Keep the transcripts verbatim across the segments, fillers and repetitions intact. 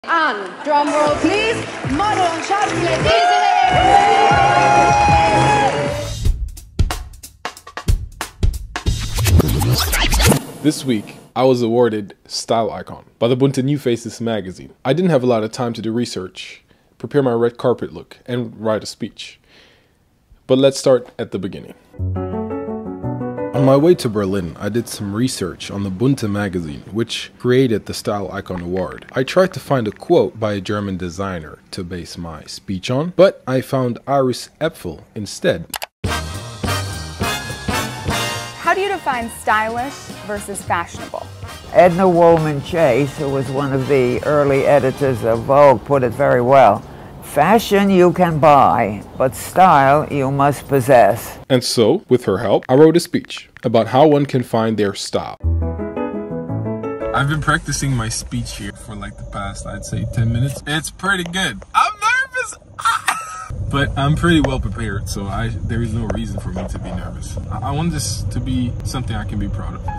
An, drum roll please, Model und Schauspieler Desiree. This week, I was awarded Style Icon by the Bunte New Faces magazine. I didn't have a lot of time to do research, prepare my red carpet look, and write a speech. But let's start at the beginning. On my way to Berlin, I did some research on the Bunte magazine, which created the Style Icon Award. I tried to find a quote by a German designer to base my speech on, but I found Iris Apfel instead. How do you define stylish versus fashionable? Edna Woolman Chase, who was one of the early editors of Vogue, put it very well. Fashion you can buy, but style you must possess. And so, with her help, I wrote a speech about how one can find their style. I've been practicing my speech here for like the past, I'd say, ten minutes. It's pretty good. I'm nervous! But I'm pretty well prepared, so I, there is no reason for me to be nervous. I, I want this to be something I can be proud of.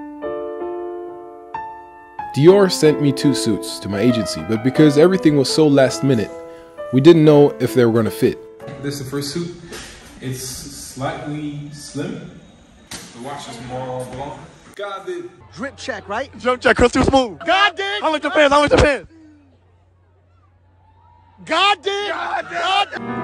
Dior sent me two suits to my agency, but because everything was so last minute, we didn't know if they were going to fit. This is the first suit. It's slightly slim. The watch is Montblanc. Got it. Drip check, right? Drip check, Chris too smooth. God damn! How much your pants? How much your pants? God damn! God damn!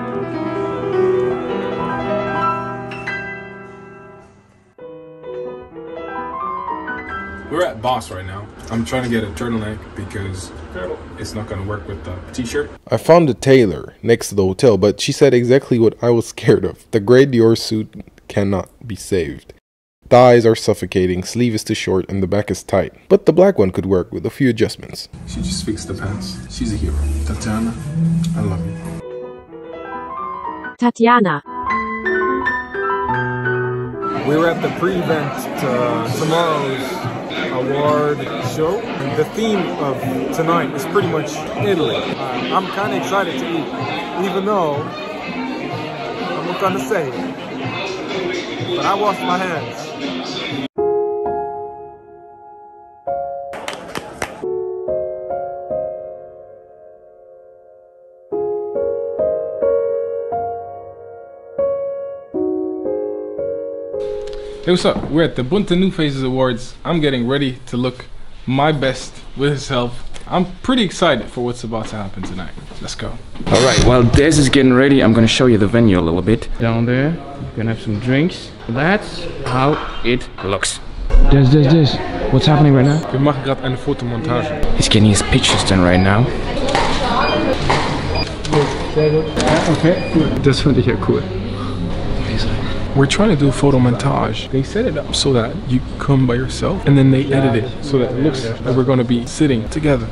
We're at Boss right now. I'm trying to get a turtleneck because it's not going to work with the t-shirt. I found a tailor next to the hotel, but she said exactly what I was scared of. The gray Dior suit cannot be saved. Thighs are suffocating, sleeve is too short, and the back is tight. But the black one could work with a few adjustments. She just fixed the pants. She's a hero. Tatiana, I love you. Tatiana. We're at the pre-event to tomorrow's award show. The theme of tonight is pretty much Italy. Uh, I'm kind of excited to eat, even though I'm not gonna say it, but I washed my hands. Hey, what's up? We're at the Bunte New Faces Awards. I'm getting ready to look my best with his help. I'm pretty excited for what's about to happen tonight. Let's go. Alright, while Des is getting ready, I'm gonna show you the venue a little bit. Down there, you're gonna have some drinks. That's how it looks. Des, Des, Des, what's happening right now? Wir machen gerade eine Fotomontage. He's getting his pictures done right now. Okay, cool. Das finde ich ja cool. We're trying to do a photo montage. They set it up so that you come by yourself and then they edit it so that it looks like we're going to be sitting together.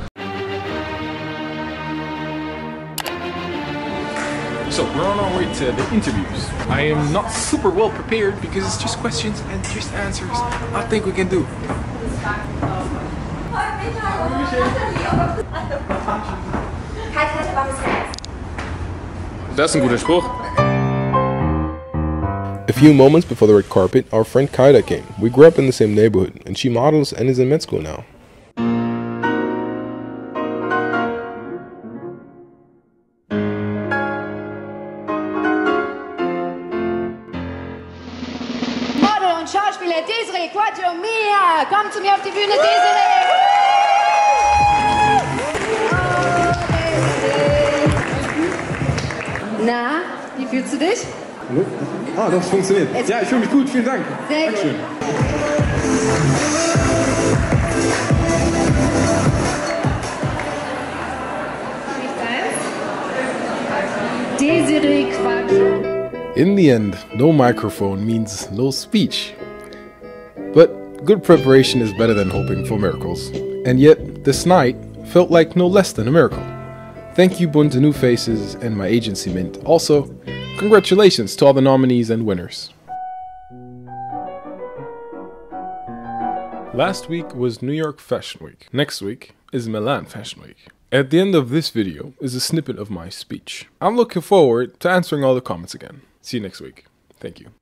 So we're on our way to the interviews. I am not super well prepared because it's just questions and just answers. I think we can do. That's a guter Spruch. A few moments before the red carpet, our friend Kaida came. We grew up in the same neighborhood, and she models and is in med school now. Model und Schauspieler Desiree, Quattro Mia, komm zu mir auf die Bühne, Desiree! Na, wie fühlst du dich? Hallo? Ah, das funktioniert. Ja, ich fühle mich gut, vielen Dank. Sehr Dankeschön. gut. Desiree Quattro. In the end, no microphone means no speech. But good preparation is better than hoping for miracles. And yet, this night felt like no less than a miracle. Thank you, Bunte New Faces and my agency Mint. Also, congratulations to all the nominees and winners. Last week was New York Fashion Week. Next week is Milan Fashion Week. At the end of this video is a snippet of my speech. I'm looking forward to answering all the comments again. See you next week. Thank you.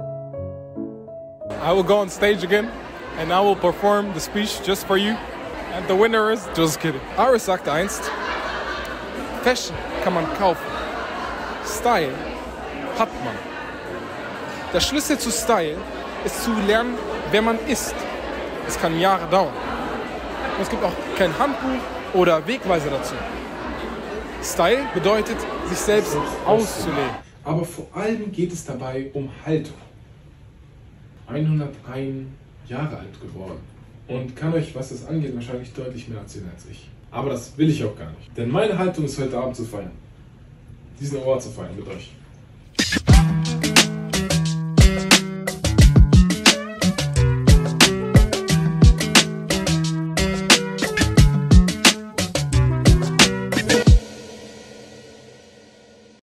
I will go on stage again and I will perform the speech just for you. And the winner is... Just kidding. Iris sagte einst, Fashion kann man kaufen. Style hat man. Der Schlüssel zu Style ist zu lernen, wer man ist. Es kann Jahre dauern. Und es gibt auch kein Handbuch oder Wegweiser dazu. Style bedeutet, sich selbst auszuleben. Aber vor allem geht es dabei um Haltung. hunderteins Jahre alt geworden und kann euch, was das angeht, wahrscheinlich deutlich mehr erzählen als ich. Aber das will ich auch gar nicht. Denn meine Haltung ist heute Abend zu feiern. Diesen Award zu feiern mit euch.